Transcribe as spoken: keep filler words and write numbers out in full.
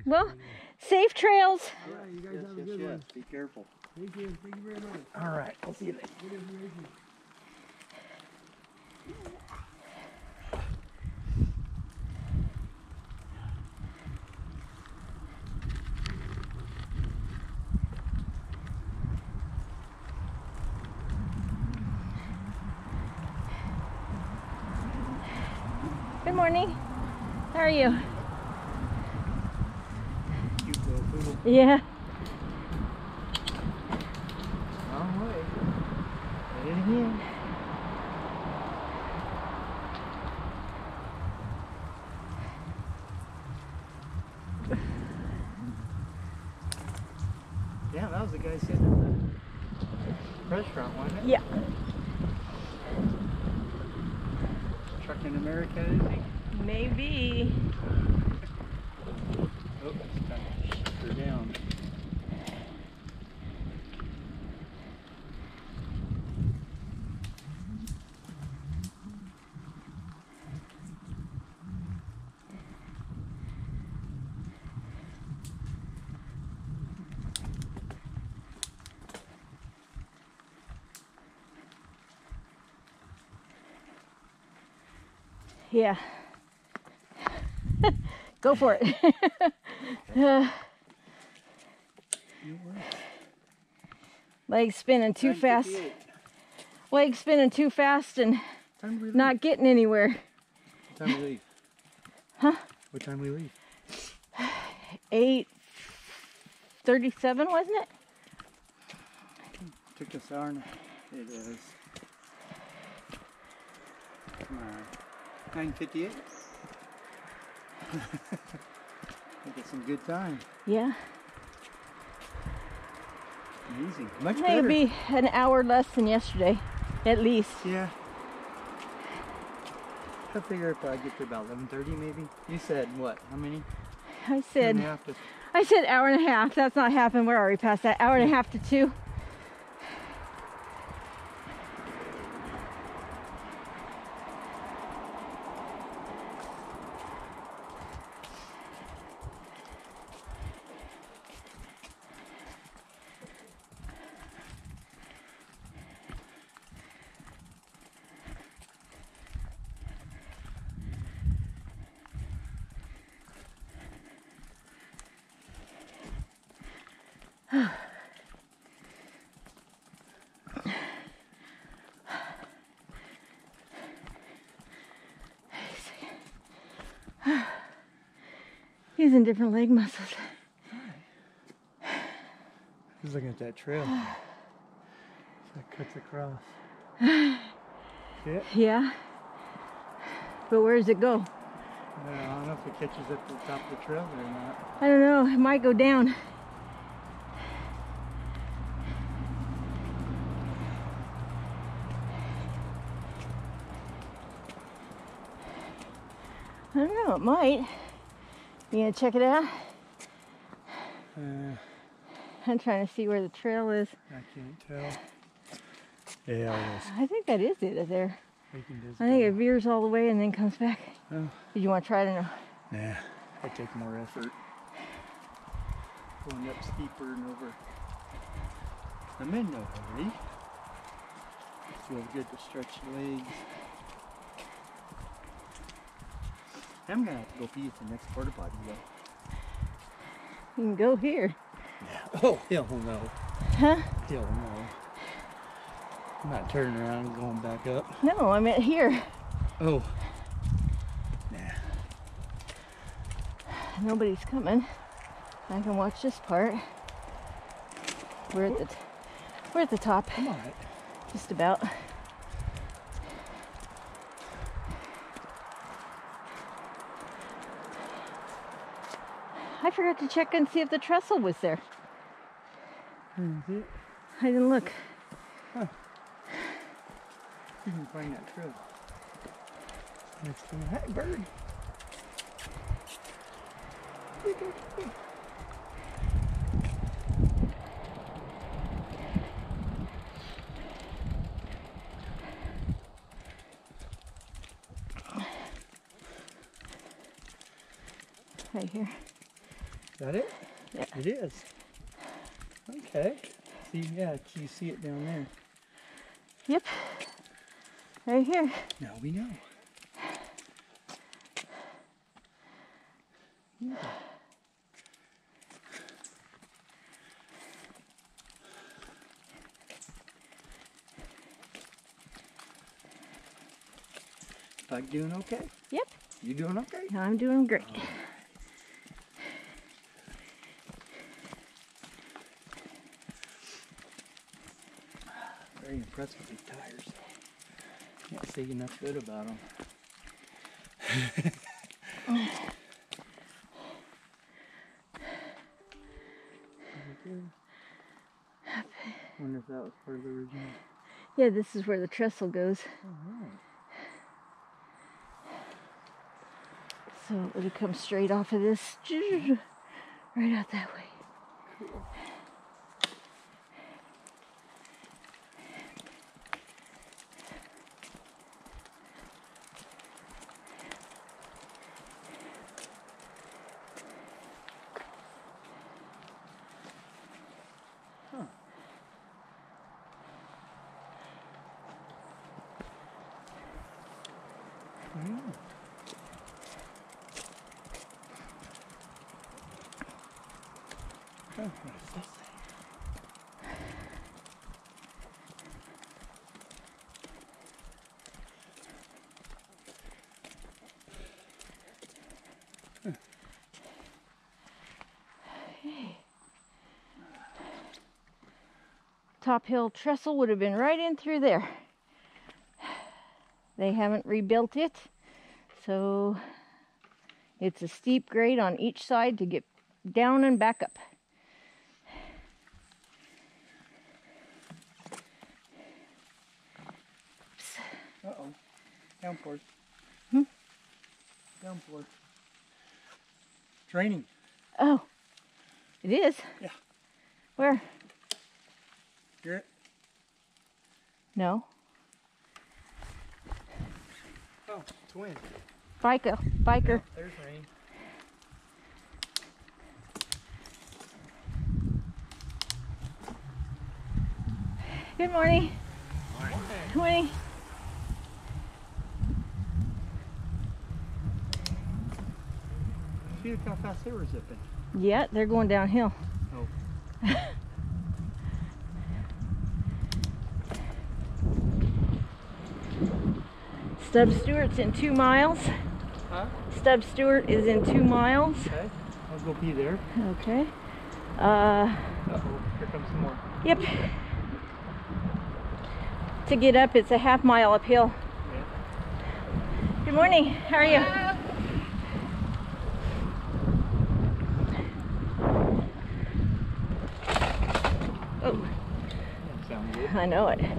Well, safe trails. All right, you guys yes, have a yes, good yes. one. Be careful. Thank you. Thank you very much. All right. I'll see you later. Good information. Good morning. How are you? Cute little poodle. Yeah. Wrong way. Hit it again. Yeah, that was the guy sitting in the restaurant, wasn't it? Yeah. Trucking America, is he? Maybe. Oh, it's time to shut her down. Yeah. Go for it. uh, legs spinning too fast. Legs spinning too fast and not getting anywhere. What time we leave? Huh? What time we leave? eight thirty-seven, wasn't it? Took us an hour and a It is. Come on. nine fifty-eight. I think it's some good time. Yeah. Amazing. I Much think better. it'd be an hour less than yesterday, at least. Yeah. I figure if I get to about eleven thirty maybe. You said what? How many? I said, Two and a half to- I said hour and a half. That's not happening. We're already past that. Hour and a half to two. Using different leg muscles. Who's looking at that trail? That cuts across. Yeah. Yeah. But where does it go? I don't know, I don't know if it catches up to the top of the trail or not. I don't know. It might go down. I don't know. It might. You gonna check it out? Uh, I'm trying to see where the trail is. I can't tell. Yeah, it is. I think that is it there. Bacon does I think go. it veers all the way and then comes back. Oh. Did you want to try it or no? Nah, I take more effort. Going up steeper and over. I'm in no hurry. Feels good to stretch the legs. I'm gonna have to go pee at the next porta potty though. You can go here. Yeah. Oh, hell no. Huh? Hell no. I'm not turning around and going back up. No, I meant here. Oh. Nah. Nobody's coming. I can watch this part. We're at the t we're at the top. Come on. Just about. I forgot to check and see if the trestle was there. Mm-hmm. I didn't look. Huh. You can find that trail. Next to the hey, bird. Right here. that it? Yeah. It is. Okay. See, yeah, you see it down there. Yep. Right here. Now we know. Yeah. Bug doing okay? Yep. You doing okay? I'm doing great. Oh. Very impressed with these tires. Can't say enough good about them. Wonder if that was part of the original. Yeah, this is where the trestle goes. Alright. So it would have come straight off of this, right out that way. Cool. Huh. Mm. Oh, what is this thing? Top Hill trestle would have been right in through there. They haven't rebuilt it, so it's a steep grade on each side to get down and back up. Uh-oh. Downpours. Hmm? Downpour. Draining. Oh, it is? Yeah. Where? Hear it? No. Oh, twin. Biker. Biker. There's rain. Good morning. Morning. Good morning. See look how fast they were zipping. Yeah, they're going downhill. Oh. Stub Stewart's in two miles. Huh? Stub Stewart is in two miles. Okay. I'll go be there. Okay. Uh, Uh-oh. Here comes some more. yep. To get up, it's a half mile uphill. Yeah. Good morning. How are you? Oh, That sounds good. I know it.